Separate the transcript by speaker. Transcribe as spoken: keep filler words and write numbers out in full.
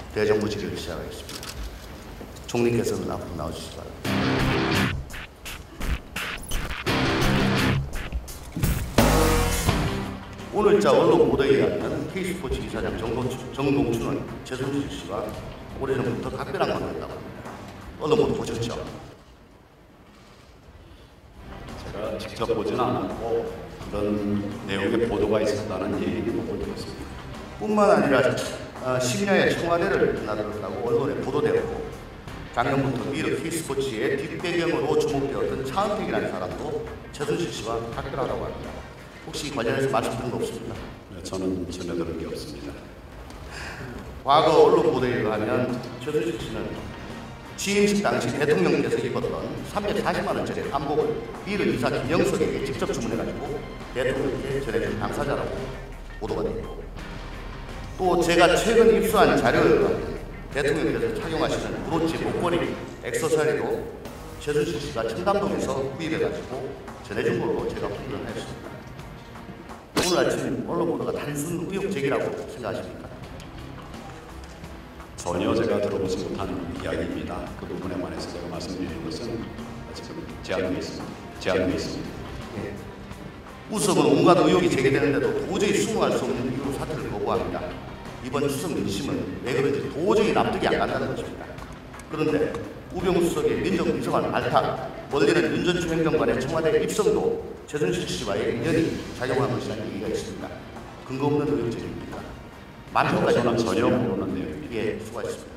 Speaker 1: 대정부 질의를 시작하겠습니다. 총리께서는 앞으로 나와주시기 바랍니다. 오늘자 언론 보도에 의하면 K스포츠 이사장 정동춘, 정동춘은 최순실 씨와 오래전부터 각별한 관계였다고 합니다. 언론 보도 보셨죠?
Speaker 2: 제가 직접 보지는 않았고 그런 내용의 보도가 있었다는 얘기를 보고 들었습니다.
Speaker 1: 뿐만 아니라 어, 심야에 청와대를 나들었다고 언론에 보도되었고 작년부터 미르 K스포츠의 뒷배경으로 주목되었던 차은택이라는 사람도 최순실 씨와 각별하다고 합니다. 혹시 관련해서 말씀드린 거 없습니까?
Speaker 2: 네, 저는 전혀 들은 게 없습니다.
Speaker 1: 과거 언론 보도에 의하면 최순실 씨는 취임식 당시 대통령께서 입었던 삼백사십만 원짜리 한복을 미르 이사 김영석에게 직접 주문해가지고 대통령께 전해준 당사자라고 보도가 되고, 또 제가 최근 입수한 자료에 의하면 대통령께서 착용하시는 브로치, 목걸이, 액세서리도 최순실 씨가 청담동에서 구입해가지고 전해준 걸로 제가 확인을 했습니다. 오늘 아침 언론 보도가 단순 의혹 제기라고 생각하십니까?
Speaker 2: 전혀 제가 들어보지 못한 이야기입니다. 그 부분에 관해서 제가 말씀드리는 것은 지금 제한되어 있습니다. 제한되어 있습니다.
Speaker 1: 예. 우습은 온갖 의혹이 제기되는데도 도저히 수긍할 수 없는 이유로 사퇴를 거부합니다. 이번 추석 민심은 왜 그런지 도저히 납득이 안 간다는 것입니다. 그런데 우병우 수석의 민정비서관 발탁, 멀리는 윤 전 행정관의 청와대 입성도 최순실 씨와의 인연이 작용한 것이라는 얘기가 있습니다. 근거 없는 의혹 제기입니까? 만평까지
Speaker 2: 저는 전혀 모르는 내용입니다.
Speaker 1: 예, 수고하셨습니다.